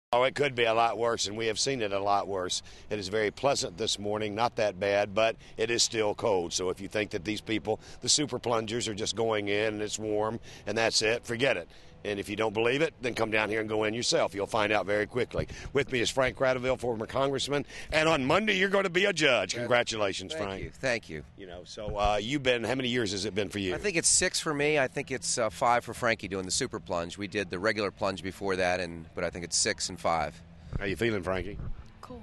Oh, it could be a lot worse, and we have seen it a lot worse. It is very pleasant this morning, not that bad, but it is still cold. So if you think that these people, the super plungers, are just going in and it's warm and that's it, forget it. And if you don't believe it, then come down here and go in yourself. You'll find out very quickly. With me is Frank Kratovil, former congressman, and on Monday you're going to be a judge. Congratulations, Frank. Thank you. You know, so you've been, how many years has it been for you? I think it's 6 for me. I think it's 5 for Frankie doing the super plunge. We did the regular plunge before that, but I think it's 6 and 5. How you feeling, Frankie? Cold.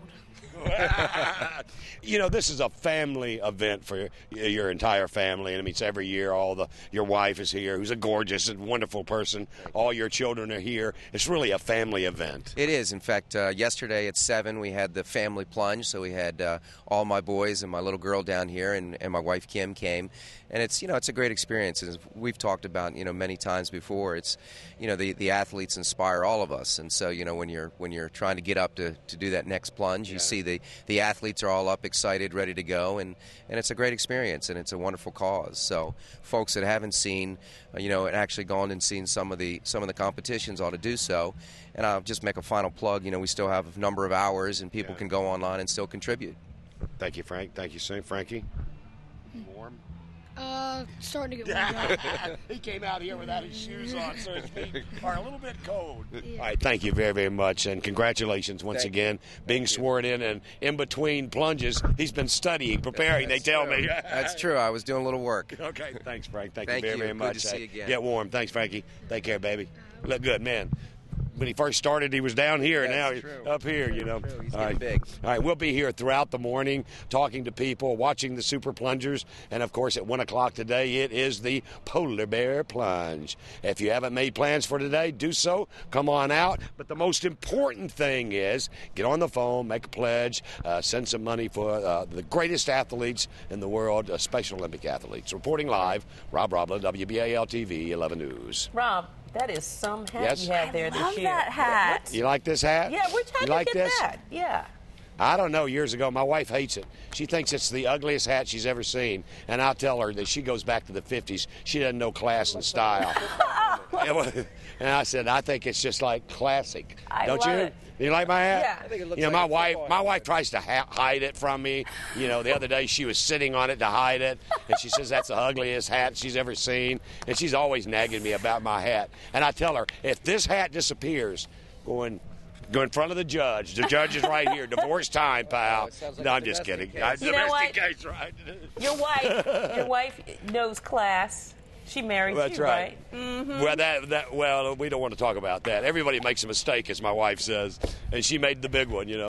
You know, this is a family event for your entire family, and I mean, it's every year. Your wife is here, who's a gorgeous and wonderful person. All your children are here. It's really a family event. It is. In fact, yesterday at 7 we had the family plunge, so we had all my boys and my little girl down here, and my wife Kim came, and it's it's a great experience. As we've talked about many times before, it's the athletes inspire all of us, and so when you're trying to get up to do that next plunge, you see the athletes are all up, excited, ready to go, and it's a great experience, and it's a wonderful cause. So folks that haven't seen, and actually gone and seen some of the competitions ought to do so. And I'll just make a final plug. We still have a number of hours, and people can go online and still contribute. Thank you, Frank. Thank you, Sam. Frankie? Warm? Starting to get warmed up. He came out here without his shoes on, so his feet are a little bit cold. Yeah. All right, thank you very, very much, and congratulations once again. Being sworn in, and in between plunges, he's been studying, preparing, they tell me. That's true. I was doing a little work. Okay, thanks, Frank. Thank you Thank very, you. very much. Good to see you again. Get warm. Thanks, Frankie. Take care, baby. Look good, man. When he first started, he was down here, and now he's up here, He's All getting right. big. All right, we'll be here throughout the morning talking to people, watching the super plungers, and, of course, at 1 o'clock today, it is the Polar Bear Plunge. If you haven't made plans for today, do so. Come on out. But the most important thing is get on the phone, make a pledge, send some money for the greatest athletes in the world, Special Olympic athletes. Reporting live, Rob Robla, WBAL-TV 11 News. Rob, that is some hat you have there this Love year. that hat. You like this hat? Yeah, which hat you did like you get this? that? Yeah. I don't know. Years ago, my wife hates it. She thinks it's the ugliest hat she's ever seen. And I'll tell her that she goes back to the 50s. She doesn't know class and style. And I said, I think it's just like classic. Don't love you? it. You like my hat? Yeah. I think it looks my like wife, tries to hide it from me. The other day she was sitting on it to hide it, and she says that's the ugliest hat she's ever seen. And she's always nagging me about my hat. And I tell her, if this hat disappears, go in front of the judge. The judge is right here. Divorce time, pal. Like No, I'm just kidding. You know what? Case, right? Your wife knows class. She married That's you, right. Mm-hmm. Well, we don't want to talk about that. Everybody makes a mistake, as my wife says, and she made the big one,